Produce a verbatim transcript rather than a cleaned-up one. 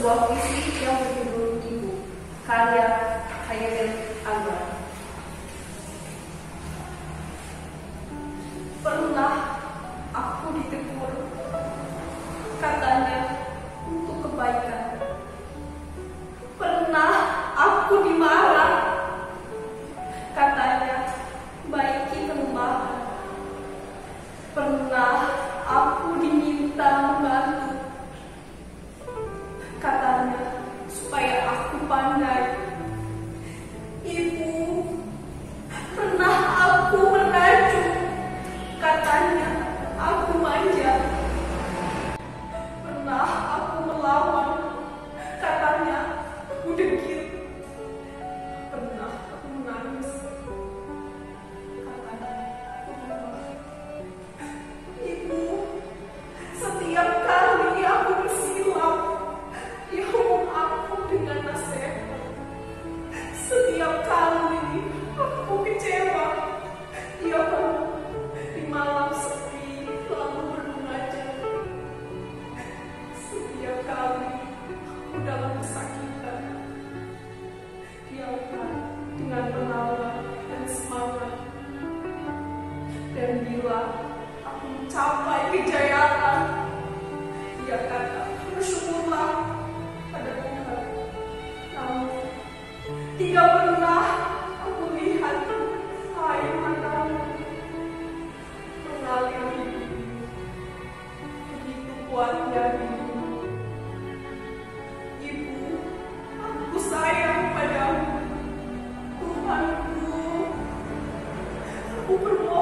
sebuah puisi yang berjudul Ibu, karya Khairil Anwar. Pernah aku ditegur, katanya untuk kebaikan. Pernah aku dimarah, katanya baiki kelemahan. Pernah aku diminta membantu, katanya supaya aku pandai. Ibu, pernah aku merajuk, katanya aku manja. Pernah aku melawan, katanya aku degil. Pernah aku menangis, katanya aku lemah. Ibu, setiap kali aku bersilap, dia ngomong aku dengan nasihat. Setiap kali aku kecewa, dia ngomong di malam sepi lalu bermunajat. Setiap kali aku dalam kesakitan, dia akan dengan menawan dan semangat. Dan bila aku mencapai kejayaan, dia kata bersyukurlah pada Tuhan. Namun tidak pernah aku lihat air matamu mengalir di bumi. Begitu kuatnya rindu. Ibu, aku sayang padamu. Tuhanku, aku bermohon